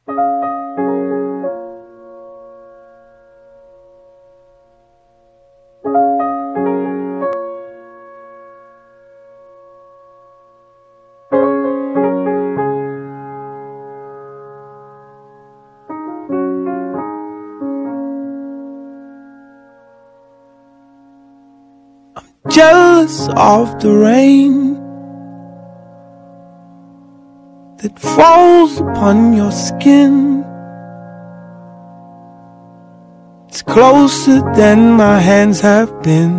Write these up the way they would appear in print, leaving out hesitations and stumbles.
Jealous of the rain that falls upon your skin. It's closer than my hands have been.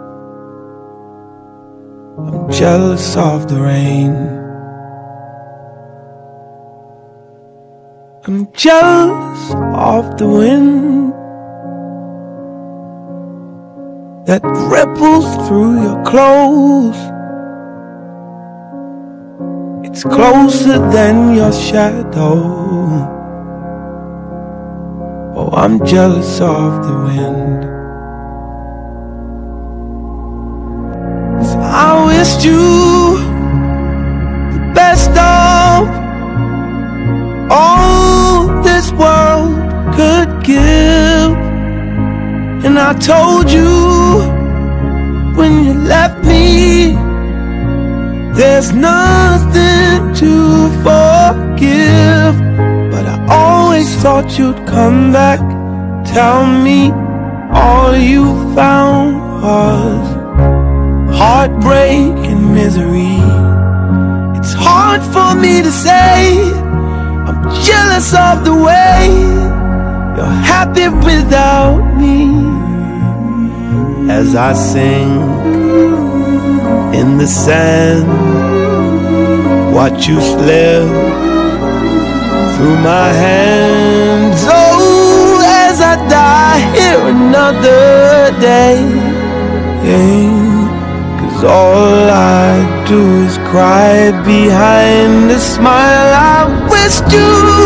I'm jealous of the rain. I'm jealous of the wind that ripples through your clothes. It's closer than your shadow. Oh, I'm jealous of the wind. 'Cause I wished you the best of all this world could give. And I told you when you left me, there's nothing to forgive. But I always thought you'd come back, tell me all you found was heartbreak and misery. It's hard for me to say, I'm jealous of the way you're happy without me. As I sing in the sand, watch you slip through my hands. Oh, as I die here another day. 'Cause all I do is cry behind a smile. I wished you